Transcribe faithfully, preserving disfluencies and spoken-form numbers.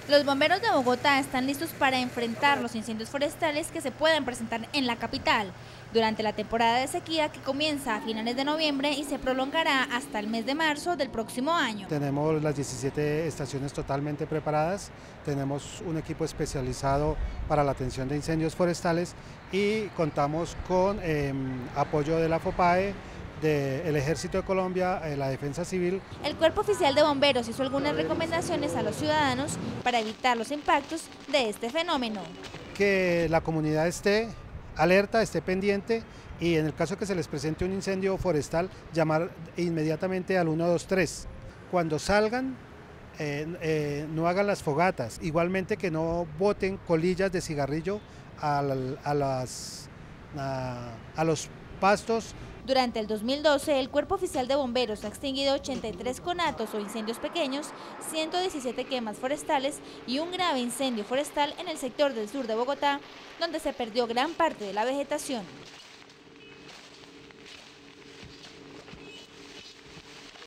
Los bomberos de Bogotá están listos para enfrentar los incendios forestales que se pueden presentar en la capital durante la temporada de sequía que comienza a finales de noviembre y se prolongará hasta el mes de marzo del próximo año. Tenemos las diecisiete estaciones totalmente preparadas, tenemos un equipo especializado para la atención de incendios forestales y contamos con eh, apoyo de la FOPAE, del Ejército de Colombia, eh, la Defensa Civil. El Cuerpo Oficial de Bomberos hizo algunas recomendaciones a los ciudadanos para evitar los impactos de este fenómeno. Que la comunidad esté alerta, esté pendiente y en el caso que se les presente un incendio forestal, llamar inmediatamente al uno dos tres. Cuando salgan, eh, eh, no hagan las fogatas, igualmente que no boten colillas de cigarrillo a, a, las, a, a los pastos. Durante el dos mil doce, el Cuerpo Oficial de Bomberos ha extinguido ochenta y tres conatos o incendios pequeños, ciento diecisiete quemas forestales y un grave incendio forestal en el sector del sur de Bogotá, donde se perdió gran parte de la vegetación.